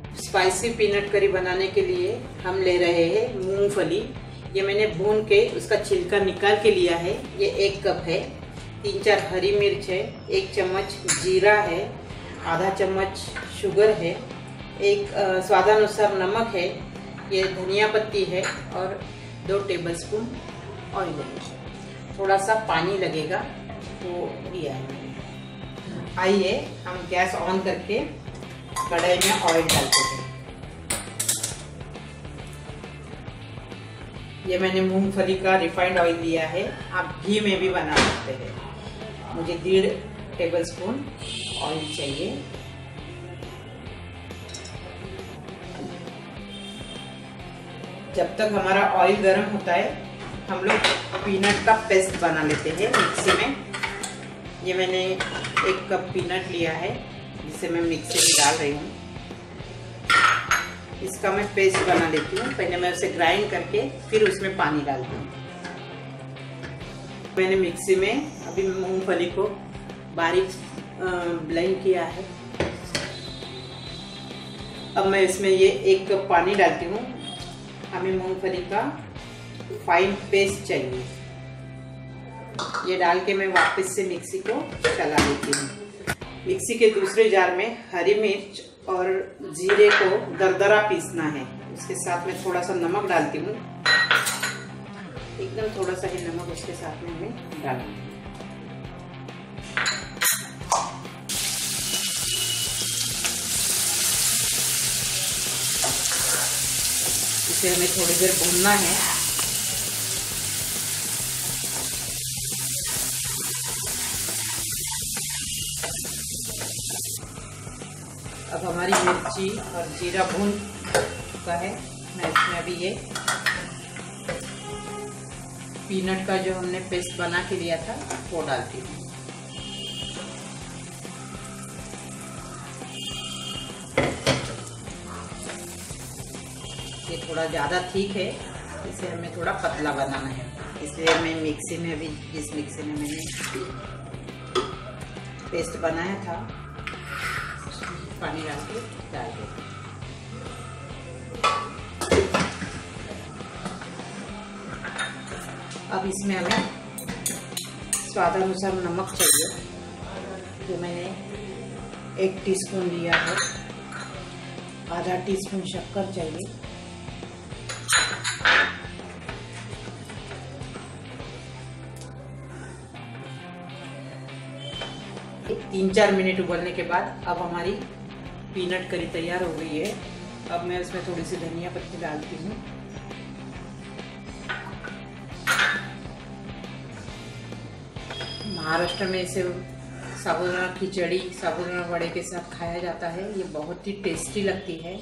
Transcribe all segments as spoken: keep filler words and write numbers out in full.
Spicy peanut करी बनाने के लिए हम ले रहे हैं मूंगफली। ये मैंने भून के उसका छिलका निकाल के लिया है। ये एक कप है। तीन चार हरी मिर्च है, एक चम्मच जीरा है, आधा चम्मच शुगर है, एक स्वादानुसार नमक है, ये धनिया पत्ती है और दो टेबलस्पून ऑयल है। थोड़ा सा पानी लगेगा वो लिया है मैंने। आइए हम गैस ऑन करके कढ़ाई में ऑयल डालते हैं। ये मैंने मूंगफली का रिफाइंड ऑयल लिया है, आप घी में भी बना सकते हैं। मुझे डेढ़ टेबलस्पून ऑयल चाहिए। जब तक हमारा ऑयल गर्म होता है हम लोग पीनट का पेस्ट बना लेते हैं मिक्सी में। ये मैंने एक कप पीनट लिया है जिसे मैं मिक्सी में डाल रही हूँ। इसका मैं पेस्ट बना लेती हूँ। पहले मैं उसे ग्राइंड करके फिर उसमें पानी डालती हूँ। मैंने मिक्सी में अभी मूंगफली को बारीक ब्लेंड किया है। अब मैं इसमें ये एक कप पानी डालती हूँ। हमें मूंगफली का फाइन पेस्ट चाहिए। ये डाल के मैं वापस से मिक्सी को चला लेती हूँ। मिक्सी के दूसरे जार में हरी मिर्च और जीरे को दरदरा पीसना है। उसके साथ में थोड़ा सा नमक डालती हूँ, एकदम थोड़ा सा ही नमक उसके साथ में हमें डालना है। इसे हमें थोड़ी देर भूनना है। अब हमारी मिर्ची और जीरा भून चुका है। मैं इसमें अभी ये पीनट का जो हमने पेस्ट बना के लिया था वो डालती हूँ। ये थोड़ा ज़्यादा ठीक है, इसे हमें थोड़ा पतला बनाना है। इसलिए मैं मिक्सी में अभी जिस मिक्सी में मैंने पेस्ट बनाया था पानी डाल के डाल दे। अब इसमें हमें स्वादानुसार नमक चाहिए, जो मैंने एक टीस्पून लिया है। आधा टीस्पून शक्कर चाहिए। तीन चार मिनट उबलने के बाद अब हमारी पीनट करी तैयार हो गई है। अब मैं उसमें थोड़ी सी धनिया पत्ती डालती हूँ। महाराष्ट्र में इसे साबुदाना खिचड़ी, साबुदाना वड़े के साथ खाया जाता है। ये बहुत ही टेस्टी लगती है,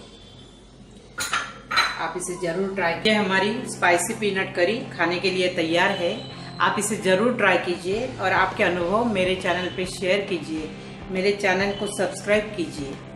आप इसे जरूर ट्राई कीजिए। हमारी स्पाइसी पीनट करी खाने के लिए तैयार है। आप इसे जरूर ट्राई कीजिए और आपके अनुभव मेरे चैनल पे शेयर कीजिए। मेरे चैनल को सब्सक्राइब कीजिए।